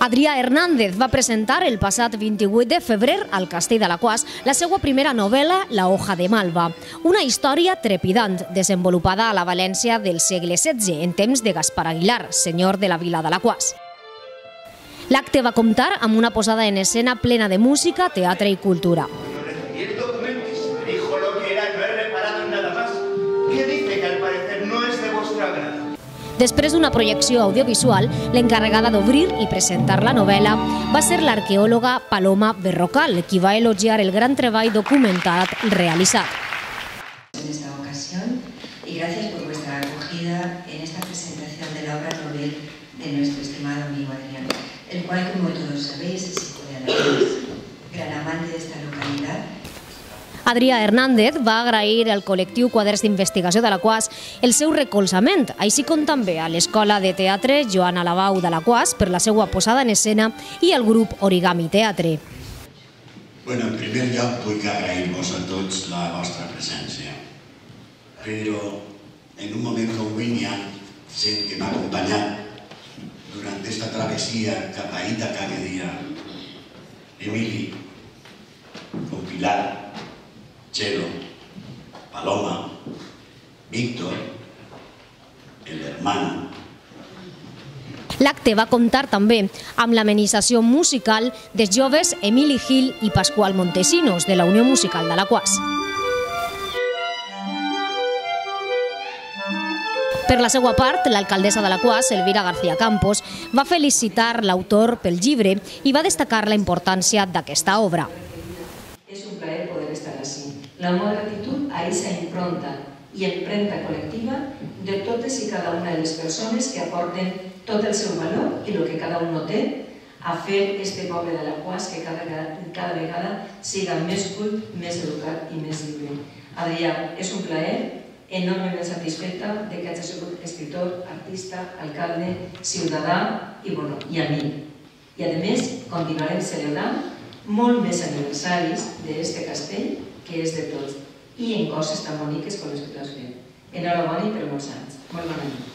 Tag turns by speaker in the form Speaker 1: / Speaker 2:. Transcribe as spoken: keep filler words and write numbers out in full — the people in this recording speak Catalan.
Speaker 1: Adrià Hernández va presentar el passat vint-i-vuit de febrer al Castell d'Alaquàs la seva primera novel·la, La hoja de malva, una història trepidant desenvolupada a la València del segle setze en temps de Gaspar Aguilar, senyor de la vila d'Alaquàs. L'acte va comptar amb una posada en escena plena de música, teatre i cultura. Després d'una projecció audiovisual, l'encarregada d'obrir i presentar la novel·la va ser l'arqueòloga Paloma Berrocal, qui va elogiar el gran treball documentat realitzat.
Speaker 2: En esta ocasión y gracias por vuestra acogida en esta presentación de la obra novel de nuestro estimado amigo Adrián, el cual, como todos sabéis, es hijo de Alaquàs, gran amante de esta localidad.
Speaker 1: Adrià Hernández va agrair al col·lectiu Quaders d'Investigació d'Alaquàs el seu recolzament, així com també a l'Escola de Teatre Joan Alabau d'Alaquàs per la seva posada en escena i al grup Origami Teatre.
Speaker 3: Bueno, en primer lloc vull agrair-vos a tots la vostra presència, però en un moment com avui n'hi ha gent que m'ha acompanyat durant aquesta travessia cap a Ítaca cada dia. Emili, con Pilar, Chelo, Paloma, Víctor, el hermano.
Speaker 1: L'acte va comptar també amb l'amenització musical dels joves Emili Gil i Pasqual Montesinos, de la Unió Musical d'Alaquàs. Per la seva part, l'alcaldessa d'Alaquàs, Elvira García Campos, va felicitar l'autor pel llibre i va destacar la importància d'aquesta obra.
Speaker 4: Es un placer poder estar así. La nueva gratitud a esa impronta y emprenta colectiva de totes y cada una de las personas que aporten todo el seu valor y lo que cada uno té a fer este poble d'Alaquàs que cada, cada vegada siga més cult, més educat i més lliure. Adrià, és un plaer enormement satisfeta de que hagi sigut escritor, artista, alcalde, ciutadà i, bueno, i amic. I a més, continuarem celebrant molt més aniversaris d'aquest castell, que és de tots, i en coses tan boniques com les que tu has fet. Enhorabona i per molts anys. Molt bona nit.